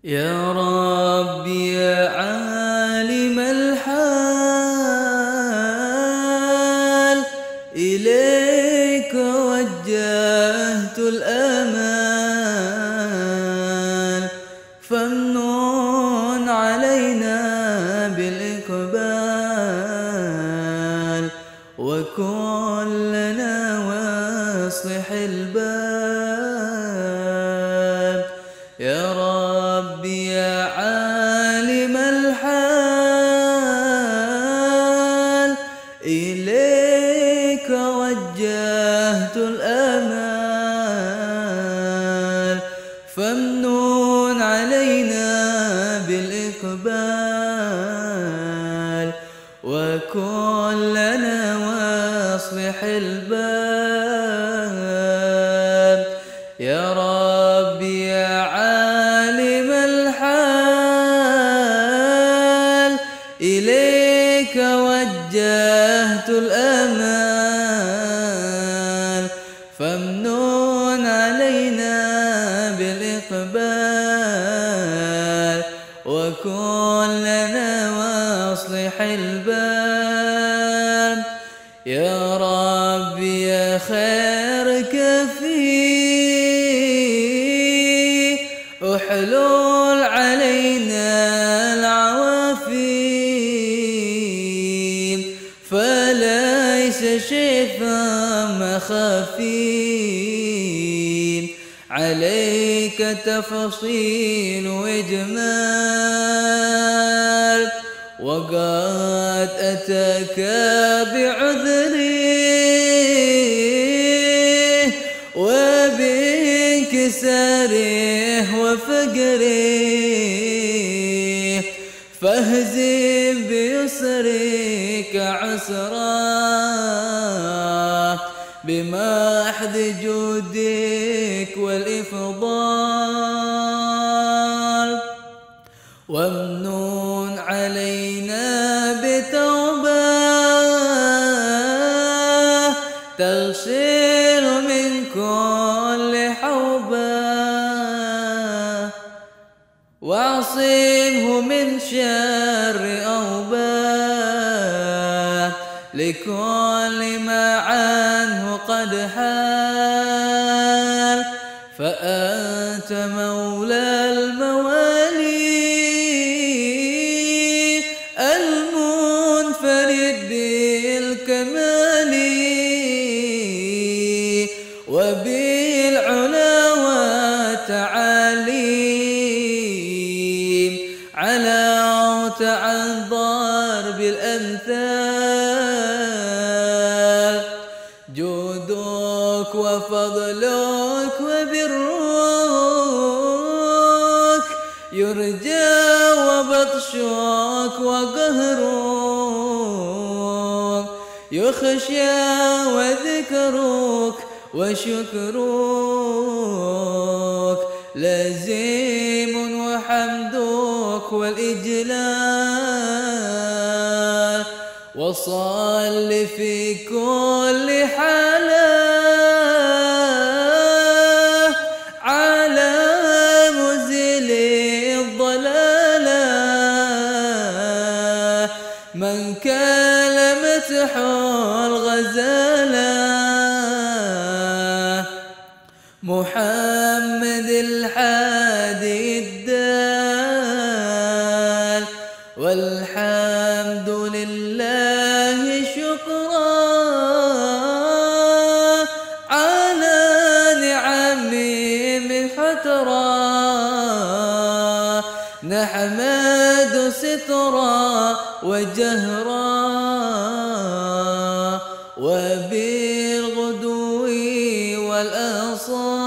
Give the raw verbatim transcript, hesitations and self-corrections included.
يا ربي يا عالم الحال، إليك وجهت الآمال، فامنن علينا بالإقبال، وكن لنا واصلح البال. يا ربي يا عالم الحال، إليك وجهت الآمال، فامنن علينا بالإقبال، وكن لنا واصلح البال. يا ربي يا عالم الحال، إليك وجهت الآمال، فامنن علينا بالإقبال، وكن لنا واصلح البال. يا ربي يا خير كفي، احلل علينا العوافي، فليس شيء ثم خفي، عليك تفصيل وإجمال، وقد أتاك بعذري وبانكساره وفقره، فاهزم بيسرك عسراه، بمحض جودك والإفضال، وامنن علينا بتوبة تغسل من كل حوبة، واعصمه من شر أوبة، لكل ما عنه قد حال، فأنت مولى الموالي المنفرد بالكمال، وبالعلا والتعالي، علوت عن ضرب الأمثال، جودك وفضلك وبرك يرجى، وبطشك وقهرك يخشى، وذكرك وشكرك لازم، وحمدك والإجلال، وصل في كل حالة على مزيل الضلالة، من كلمته الغزالة، محمد الحادي الدال، والحمد لله شكرا على نعمه من فترة، نحمد سترا وجهرا، وبالغدو والآصال،